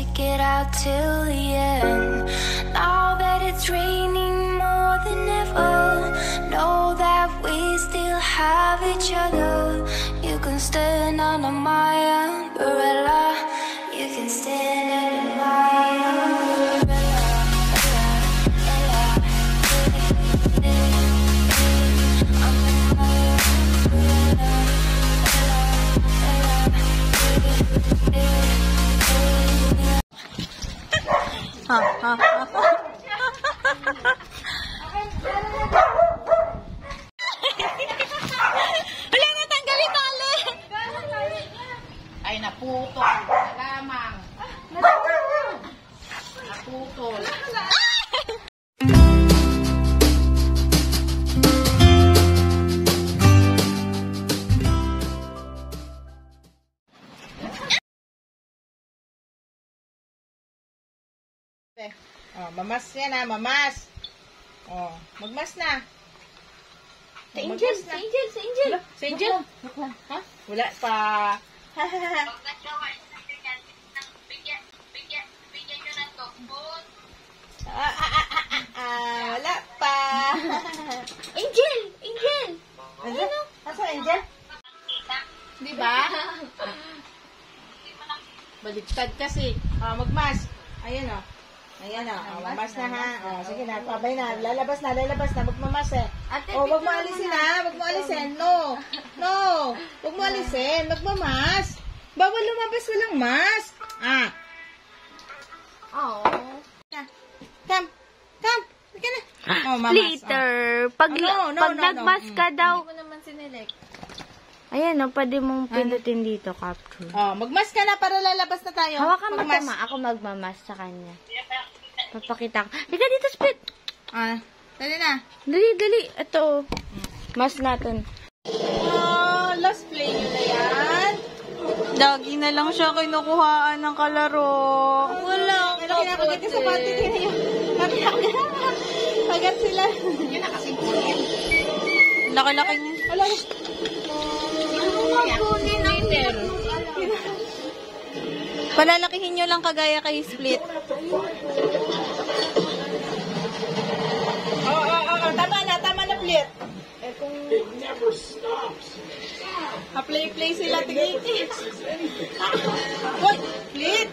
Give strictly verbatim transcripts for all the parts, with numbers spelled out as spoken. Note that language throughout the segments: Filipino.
stick it out till the end. Now that it's raining more than ever, know that we still have each other. You can stand under my umbrella. You can stand under my umbrella. Ha, ha, ha, ha. Wala na, tanggalin tali. Ay, naputol. Lamang. Naputol. Oh, mamas yan ha, mamas. Oh, magmas na. Si Angel, si Angel, si Angel. Si Angel? Ha? Wala pa. Ah, ah, ah, ah, ah, ah, wala pa. Angel, Angel. Ano? Asa Angel? Di ba? Baliktad kasi. Ah, magmas. Ayan oh. Ayan o, oh, mamas na ha. Oh, sige na, pabay na. Lalabas na, lalabas na. Huwag mamas eh. Oh, wag mo alisin ha. Wag mo alisin. No. No. Wag mo alisin. Magmamas. Bawal lumabas walang mask. Ah. Oh. Come. Come. Sige na. Oh, mamas. Later. Pag, oh, no, no, pag no, nagmas no. ka daw. Hindi mo naman sinelect. Ayan o, pwede mong pindutin dito, capture. Oh, magmas ka na para lalabas na tayo. Hawakan mo magmas. tama. Ako magmamas sa kanya. Papakita ko. Liga dito, Split. Ah, dali na. Dali, dali. Ito. Mas natin. Oh, last play nyo na yan. Dagi na lang siya kinukuhaan ng kalaro. Wala. May kinakagat yung sapato din yun. Kagat sila. Yun na kasing kunin. Laki-laki niya. Wala. Palalakihin nyo lang kagaya kay Split. Oo, oo, oo. Tama na, tama na, Split. Eh, kung... Pa-play-play sila, tingin. Hoy, Split!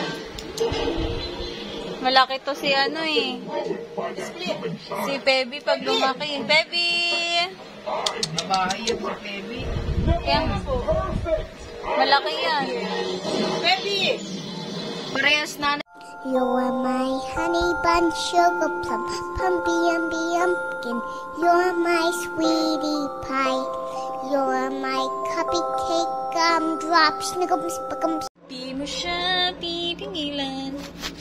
Malaki to si ano eh. Split. Si Pebi pag lumaki. Pebi! Babae yung si Pebi. Kaya nga. Malaki yan. Pebi! Parehas na. You're my honey bun, sugar plum, pumpy umby umpkin. You're my sweetie pie. You're my cupcake gumdrop, sniggums, buggums. Di mo siya pipigilan.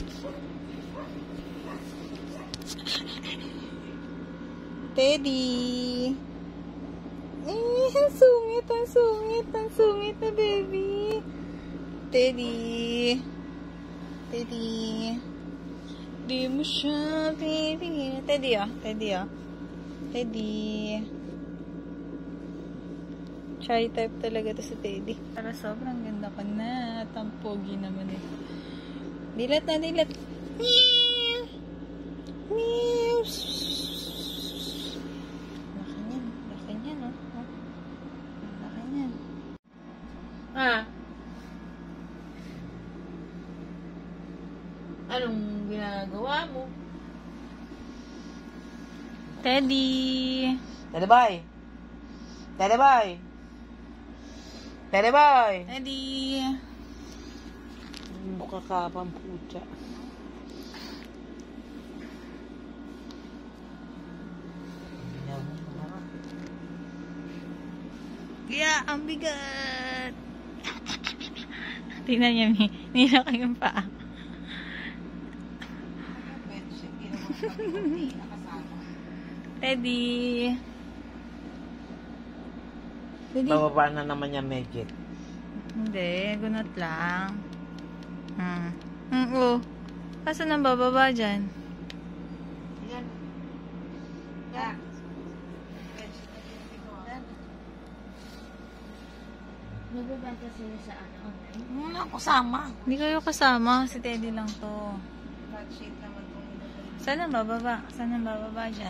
Teddy. Eh, ang sungit, ang sungit, ang sungit na baby. Teddy. Teddy. Di mo siya pipigilan. Teddy oh, Teddy oh. Teddy. Shy type talaga to si Teddy. Para sobrang ganda ko na. Tampogi naman eh. Dilat na, dilat. Meow. Meow. Laki niyan. Laki niyan, oh. Laki niyan. Ah. Anong ginagawa mo? Teddy. Teddy boy. Teddy boy. Teddy boy. Teddy. Mukha ka pang pucha. Kaya, ang bigat. Tingnan niya, may nilaki yung paa. Teddy. Teddy. Bababa na naman yung medget. Hindi, gunot lang. Hmm. Hmm, oh. Kaso nang bababa dyan? Yan. Yan. Bababa fantasy niyo sa ano, online? Wala ako kasama. Hindi kayo kasama. Si Teddy lang to. Flat sheet naman kung ito. Saan ang bababa? Saan ang bababa dyan?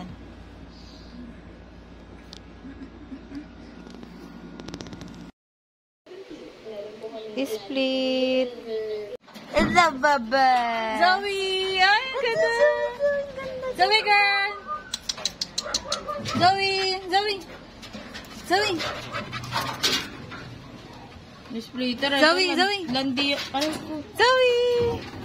Split. It's a baba! Zoe! Ay, ang ganda! Zoe, girl! Zoe! Zoe! Zoe! Splitter. Zoe! Zoe! Landi. Zoe!